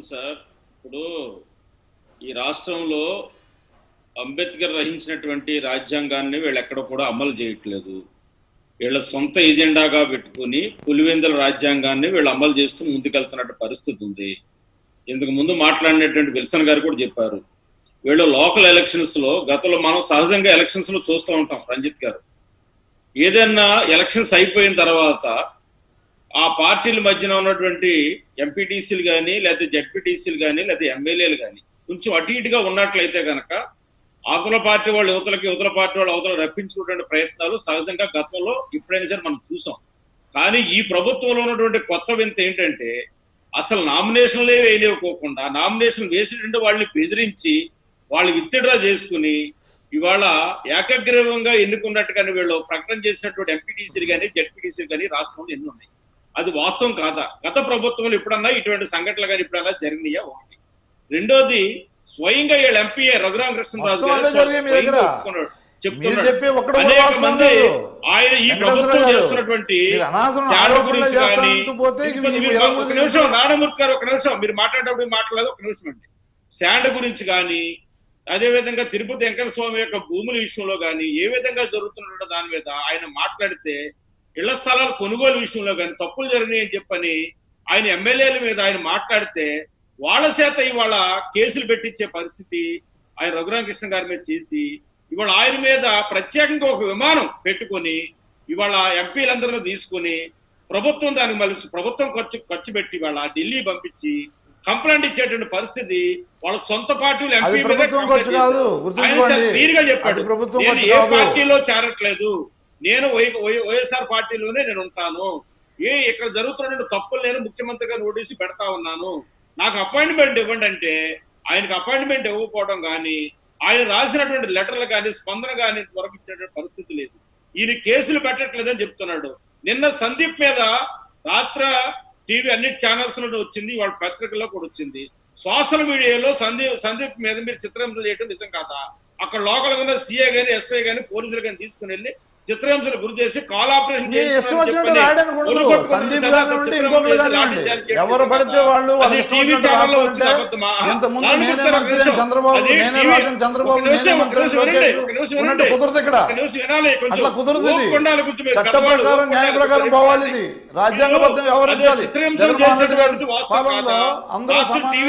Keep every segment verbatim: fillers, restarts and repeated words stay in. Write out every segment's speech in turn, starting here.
Sir, ఇప్పుడు ఈ రాష్ట్రంలో అంబేద్కర్ రచించినటువంటి రాజ్యాంగాన్ని వీళ్ళు ఎక్కడ కూడా అమలు చేయట్లేదు. వీళ్ళ సొంత ఎజెండాగా పెట్టుకుని పులివెందుల రాజ్యాంగాన్ని వీళ్ళు అమలు చేస్తూ ముందుకెళ్తున్నట్టు పరిస్థితి ఉంది. ఇంతకు ముందు మాట్లాడినటువంటి విల్సన్ గారు కూడా చెప్పారు, వీళ్ళు లోకల్ ఎలక్షన్స్ లో గతంలో మనం సహజంగా ఎలక్షన్స్ లో చూస్తూ ఉంటాం. రంజిత్ గారు, ఏదైనా ఎలక్షన్స్ అయిపోయిన తర్వాత ఆ పార్టీల మధ్యన ఉన్నటువంటి ఎంపీటీసీలు కానీ లేకపోతే జెడ్పీటీసీలు కానీ లేకపోతే ఎమ్మెల్యేలు కానీ కొంచెం అటు ఇటుగా ఉన్నట్లయితే కనుక అవతల పార్టీ వాళ్ళు యువతలకి యువతల పార్టీ వాళ్ళు అవతల రప్పించుకునే ప్రయత్నాలు సహజంగా గతంలో ఎప్పుడైనా సరే మనం చూసాం. కానీ ఈ ప్రభుత్వంలో ఉన్నటువంటి కొత్త వింత ఏంటంటే అసలు నామినేషన్లే వేయలేకపోకుండా నామినేషన్ వేసినటువంటి వాళ్ళని బెదిరించి వాళ్ళు విత్డ్రా చేసుకుని ఇవాళ ఏకగ్రీవంగా ఎన్నుకున్నట్టుగానే వీళ్ళు ప్రకటన చేసినటువంటి ఎంపీటీసీలు కానీ జెడ్పీటీసీలు కానీ రాష్ట్రంలో ఎన్ని ఉన్నాయి? అది వాస్తవం కాదా? గత ప్రభుత్వంలో ఎప్పుడన్నా ఇటువంటి సంఘటనలు కానీ ఎప్పుడన్నా జరిగినాయా? ఒకటి. రెండోది, స్వయంగా వీళ్ళ ఎంపీ రఘురామకృష్ణరాజు చెప్తున్నాడు, అనేక మంది ఆయన ఈ ప్రభుత్వం చేస్తున్నటువంటి శాండ్ గురించి కానీ, ఒక నిమిషం నారాయణమూర్తి గారు ఒక నిమిషం మీరు మాట్లాడేటప్పుడు మాట్లాడదు, ఒక నిమిషం అండి. శాండ్ గురించి కానీ అదేవిధంగా తిరుపతి వెంకట స్వామి యొక్క భూముల విషయంలో కానీ ఏ విధంగా జరుగుతున్న దాని మీద ఆయన మాట్లాడితే ఇళ్ల స్థలాల కొనుగోలు విషయంలో కానీ తప్పులు జరిగినాయి అని చెప్పని ఆయన ఎమ్మెల్యేల మీద ఆయన మాట్లాడితే వాళ్ళ చేత ఇవాళ కేసులు పెట్టించే పరిస్థితి ఆయన రఘురామకృష్ణ గారి మీద చేసి ఇవాళ ఆయన మీద ప్రత్యేకంగా ఒక విమానం పెట్టుకొని ఇవాళ ఎంపీలందరినీ తీసుకొని ప్రభుత్వం దానికి మళ్ళీ ప్రభుత్వం ఖర్చు ఖర్చు పెట్టి ఇవాళ ఢిల్లీ పంపించి కంప్లైంట్ ఇచ్చేటువంటి పరిస్థితి వాళ్ళ సొంత పార్టీలు ఎంపీ క్లియర్ గా చెప్పాడు, నేను ఏ పార్టీలో చేరట్లేదు, నేను వైఎస్ఆర్ పార్టీలోనే నేను ఉంటాను, ఏ ఇక్కడ జరుగుతున్న తప్పులు నేను ముఖ్యమంత్రిగా నోటీసు పెడతా ఉన్నాను, నాకు అపాయింట్మెంట్ ఇవ్వండి అంటే ఆయనకు అపాయింట్మెంట్ ఇవ్వకపోవడం కానీ ఆయన రాసినటువంటి లెటర్లు కానీ స్పందన కానీ వరకు ఇచ్చేటువంటి పరిస్థితి లేదు. ఈయన కేసులు పెట్టట్లేదని చెప్తున్నాడు. నిన్న సందీప్ మీద రాత్ర టీవీ అన్ని ఛానల్స్ లో వచ్చింది, వాళ్ళ పత్రికల్లో కూడా వచ్చింది. సోషల్ మీడియాలో సందీప్ సందీప్ మీద మీరు చిత్రహింసలు చేయడం నిజం కాదా? అక్కడ లోకల్ గా సీఏ గానీ ఎస్ఐ గానీ పోలీసులు కానీ తీసుకుని వెళ్ళి చిత్రహింసలు గురి చేసి కాల్ ఆపరేషన్ ఎవరు పడితే వాళ్ళు కుదరదు. ఇక్కడ అట్లా కుదరదు. చట్ట ప్రకారం న్యాయ ప్రకారం పోవాలి. ఇది రాజ్యాంగబద్ధం వ్యవహరించాలి. జగన్మోహన్ రెడ్డి గారి పాలనలో అందరూ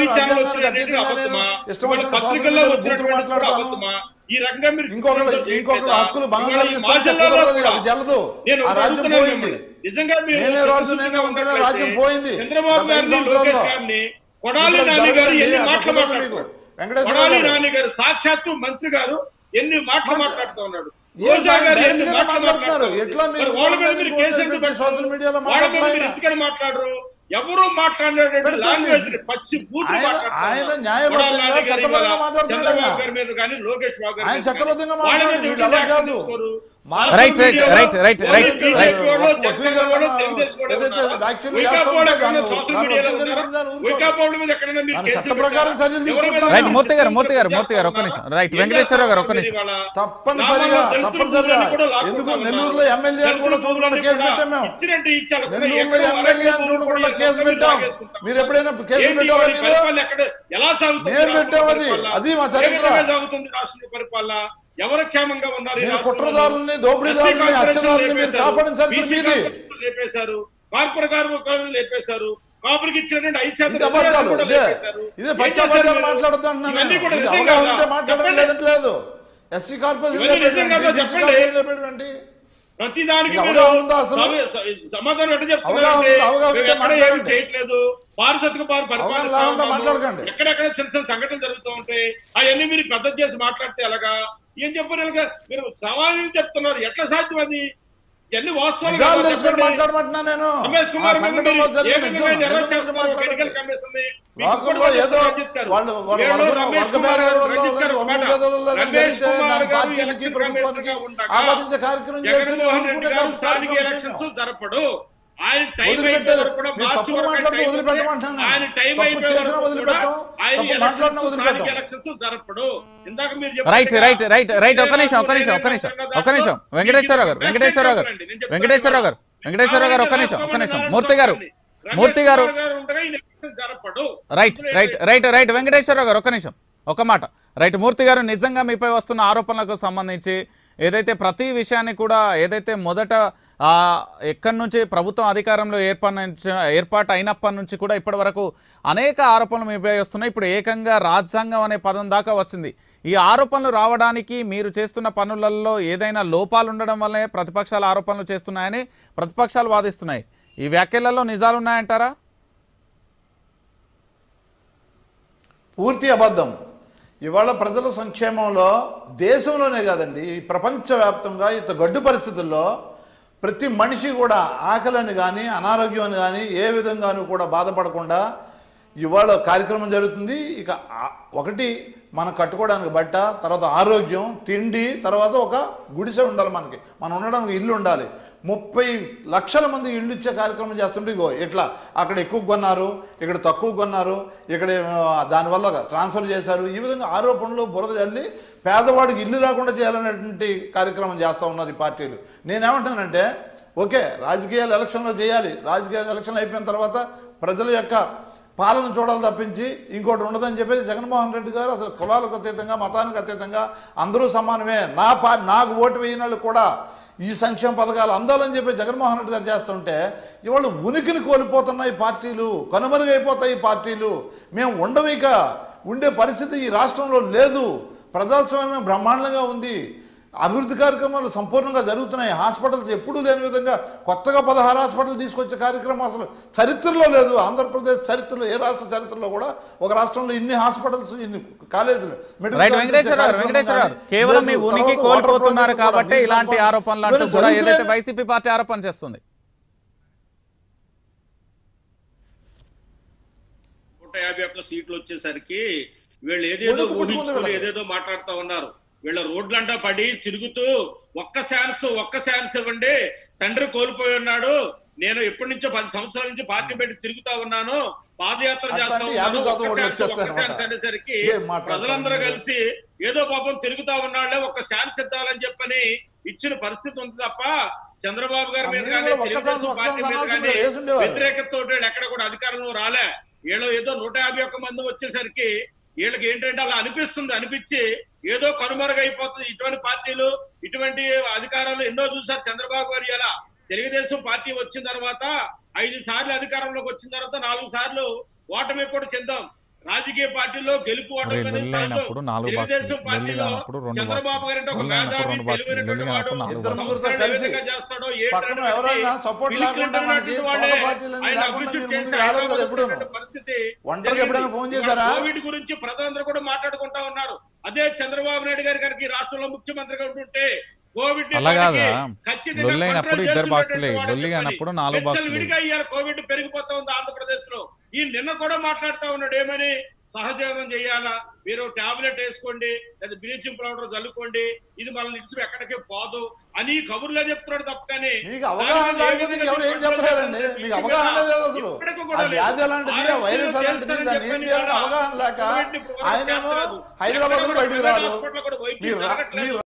ఇష్టం మాట్లాడతాను. ఈ రకంగా మీరు ఇంకొకరు ఇంకొకరు హక్కులు భంగం జల్లదు. ఆ రాజ్యం పోయింది. నిజంగా నేనే రాజు నేనే మంత్రి, రాజ్యం పోయింది. చంద్రబాబు గారిని లోకేష్ గారిని కొడాలి నాని గారు ఎన్ని మాటలు మాట్లాడుతున్నారు? కొడాలి నాని గారు సాక్షాత్తు మంత్రి గారు ఎన్ని మాటలు మాట్లాడుతూ ఉన్నాడు? రోజా గారు ఎన్ని మాటలు మాట్లాడుతున్నారు? ఎట్లా మీరు వాళ్ళ మీద మీరు కేసు ఎందుకు పెట్టారు? సోషల్ మీడియాలో వాళ్ళ మీద మీరు ఎందుకని మాట్లాడరు? ఎవరు మాట్లాడేటువంటి లాంగ్వేజ్ పచ్చి బూతులు మాట్లాడుతున్నారు. చంద్రబాబు గారి మీద కానీ లోకేష్ బాబు గారి వాళ్ళ మీద తీసుకోరు. Right right right right right right Murthy గారు మూర్తి గారు మూర్తి గారు ఒక్క నిమిషం. రైట్ వెంకటేశ్వరరావు గారు ఒక్క నిమిషం. తప్పనిసరిగా తప్పనిసరిగా ఎందుకు నెల్లూరులో ఎమ్మెల్యే కూడా చూడకుండా కేసు పెట్టాం. మేము నెల్లూరులో ఎమ్మెల్యే చూడకుండా కేసు పెట్టాం. మీరు ఎప్పుడైనా కేసు పెట్టారా? మీరు పెట్టాం. అది అది మా చరిత్ర. పరిపాలన ఎవరు క్షేమంగా ఉన్నారు? కుట్రదారుల్ని దోపిడీదారుల్ని హత్యదారుల్ని మీరు కాపాడించాలి. లేపేశారు, కార్పొరేట్ కార్మికులు లేపేశారు, కాపురికి ఇచ్చినటువంటి ఐదు శాతం ఇదే పచ్చాబద్దాలు మాట్లాడద్దు అంటున్నాను. మాట్లాడలేదు. ఎస్సీ కార్పొరేషన్ ప్రతి దానికి సమాధానం ఎట్లా చెప్తున్నారు? చేయట్లేదు. పారిశుద్ధ్య మాట్లాడకండి. ఎక్కడెక్కడ చిన్న చిన్న సంఘటనలు జరుగుతూ ఉంటాయి. అవన్నీ మీరు పెద్ద చేసి మాట్లాడితే ఎలాగా? ఏం చెప్పారు? మీరు సమాధానం చెప్తున్నారు. ఎట్లా సాధ్యం అది? ఇవన్నీ వాస్తవాలు మాట్లాడమంటున్నా నేను. జరపడు. ఆయన టైం అయిపోయారు కూడా మార్చి ఆయన టైం ఎలక్షన్స్ జరపడు. ఇందాక మీరు రైట్ రైట్ రైట్ రైట్ ఒక్క నిమిషం ఒక్క నిమిషం ఒక్క నిమిషం ఒక్క నిమిషం వెంకటేశ్వరరావు గారు వెంకటేశ్వరరావు గారు వెంకటేశ్వరరావు గారు వెంకటేశ్వరరావు గారు ఒక్క నిమిషం ఒక్క నిమిషం మూర్తి గారు మూర్తి గారు ఉండగా ఈ ఎలక్షన్ జరపడు. Right right right right Venkateswararao గారు ఒక్క నిమిషం ఒక మాట. రైట్ మూర్తి గారు, నిజంగా మీపై వస్తున్న ఆరోపణలకు సంబంధించి ఏదైతే ప్రతి విషయాన్ని కూడా ఏదైతే మొదట ఎక్కడి నుంచి ప్రభుత్వం అధికారంలో ఏర్పడి ఏర్పాటు అయినప్పటి నుంచి కూడా ఇప్పటి వరకు అనేక ఆరోపణలు మీపై వస్తున్నాయి. ఇప్పుడు ఏకంగా రాజ్యాంగం అనే పదం దాకా వచ్చింది. ఈ ఆరోపణలు రావడానికి మీరు చేస్తున్న పనులలో ఏదైనా లోపాలు ఉండడం వల్లే ప్రతిపక్షాలు ఆరోపణలు చేస్తున్నాయని ప్రతిపక్షాలు వాదిస్తున్నాయి. ఈ వ్యాఖ్యలలో నిజాలు ఉన్నాయంటారా? పూర్తి అబద్ధం. ఇవాళ ప్రజల సంక్షేమంలో దేశంలోనే కాదండి, ప్రపంచవ్యాప్తంగా ఇంత గడ్డు పరిస్థితుల్లో ప్రతి మనిషి కూడా ఆకలిని కానీ అనారోగ్యం అని కానీ ఏ విధంగానూ కూడా బాధపడకుండా ఇవాళ కార్యక్రమం జరుగుతుంది. ఇక ఒకటి మనం కట్టుకోవడానికి బట్ట, తర్వాత ఆరోగ్యం, తిండి, తర్వాత ఒక గుడిసె ఉండాలి, మనకి మనం ఉండడానికి ఇల్లు ఉండాలి. ముప్పై లక్షల మంది ఇళ్ళు ఇచ్చే కార్యక్రమం చేస్తుంటే ఇగో ఇట్లా అక్కడ ఎక్కువ కొన్నారు, ఇక్కడ తక్కువ కొన్నారు, ఇక్కడ దానివల్ల ట్రాన్స్ఫర్ చేశారు, ఈ విధంగా ఆరోపణలు బురద చల్లి పేదవాడికి ఇల్లు రాకుండా చేయాలనేటువంటి కార్యక్రమం చేస్తూ ఉన్నారు ఈ పార్టీలు. నేనేమంటానంటే ఓకే, రాజకీయాలు ఎలక్షన్లో చేయాలి, రాజకీయాలు ఎలక్షన్ అయిపోయిన తర్వాత ప్రజల యొక్క పాలన చూడాలి తప్పించి ఇంకోటి ఉండదని చెప్పేసి జగన్మోహన్ రెడ్డి గారు అసలు కులాలకు అతీతంగా మతానికి అతీతంగా అందరూ సమానమే, నా పా నాకు ఓటు వేయని వాళ్ళు కూడా ఈ సంక్షేమ పథకాలు అందాలని చెప్పి జగన్మోహన్ రెడ్డి గారు చేస్తుంటే ఇవాళ ఉనికిని కోల్పోతున్నాయి పార్టీలు, కనుమరుగైపోతాయి ఈ పార్టీలు. మేము ఉండవిక ఉండే పరిస్థితి ఈ రాష్ట్రంలో లేదు. ప్రజాస్వామ్యం బ్రహ్మాండంగా ఉంది, అభివృద్ధి కార్యక్రమాలు సంపూర్ణంగా జరుగుతున్నాయి. హాస్పిటల్స్ ఎప్పుడూ లేని విధంగా కొత్తగా పదహారు హాస్పిటల్ తీసుకొచ్చే కార్యక్రమం అసలు చరిత్రలో లేదు. ఆంధ్రప్రదేశ్ చరిత్రలో ఏ రాష్ట్ర చరిత్రలో కూడా ఒక రాష్ట్రంలో ఇన్ని హాస్పిటల్స్, ఇన్ని కాలేజీలు, కేవలం మీ ఉనికి కోల్పోతున్నారు కాబట్టి ఇలాంటి ఆరోపణలు అంటూ కూడా ఏదైతే వైసీపీ పార్టీ ఆరోపణ చేస్తుంది. నూట యాభై ఒక్క సీట్లు వచ్చేసరికి వీళ్ళు ఏదేదో ఊహించుకొని ఏదేదో మాట్లాడుతూ ఉన్నారు. వీళ్ళ రోడ్లంటా పడి తిరుగుతూ ఒక్క ఛాన్స్ ఒక్క ఛాన్స్ ఇవ్వండి, తండ్రి కోల్పోయి ఉన్నాడు, నేను ఎప్పటి నుంచో పది సంవత్సరాల నుంచి పార్టీ పెట్టి తిరుగుతా ఉన్నాను, పాదయాత్ర చేస్తా ఉన్నాను, ఒక్క ఛాన్స్ ఒక్క ఛాన్స్ అనేసరికి ప్రజలందరూ కలిసి ఏదో పాపం తిరుగుతా ఉన్నాళ్లే ఒక్క ఛాన్స్ ఇద్దాలని చెప్పని ఇచ్చిన పరిస్థితి ఉంది తప్ప చంద్రబాబు గారి మీద కానీ తెలుగుదేశం పార్టీ మీద కానీ వ్యతిరేకతతో ఎక్కడ కూడా అధికారంలో రాలే. వీళ్ళు ఏదో నూట యాభై ఒక్క మంది వచ్చేసరికి వీళ్ళకి ఏంటంటే అలా అనిపిస్తుంది, అనిపించి ఏదో కనుమరుగైపోతుంది. ఇటువంటి పార్టీలు ఇటువంటి అధికారాలు ఎన్నో చూసారు చంద్రబాబు గారు. ఇలా తెలుగుదేశం పార్టీ వచ్చిన తర్వాత ఐదు సార్లు అధికారంలోకి వచ్చిన తర్వాత నాలుగు సార్లు ఓటమి కూడా చెందాం. రాజకీయ పార్టీలో గెలుపు ఓటమి తెలుగుదేశం పార్టీలో చంద్రబాబు గారి ఒక మేధావి తెలివైనటువంటి వాడు చేస్తాడో ఏ ఆయన అభివృద్ధి చేసే పరిస్థితి. కోవిడ్ గురించి ప్రజలందరూ కూడా మాట్లాడుకుంటా ఉన్నారు. అదే చంద్రబాబు నాయుడు గారి గారికి రాష్ట్రంలో ముఖ్యమంత్రిగా ఉంటుంటే కోవిడ్ విడిగా ఇయ్యాలి. కోవిడ్ పెరిగిపోతా ఉంది ఆంధ్రప్రదేశ్ లో. ఈ నిన్న కూడా మాట్లాడుతా ఉన్నాడు ఏమని, సహజీవనం చేయాలా, మీరు టాబ్లెట్ వేసుకోండి లేదా బ్లీచింగ్ పౌడర్ చల్లుకోండి, ఇది మన నిడిచి ఎక్కడికే పోదు అని కబుర్లో చెప్తున్నాడు తప్ప కానీ హైదరాబాద్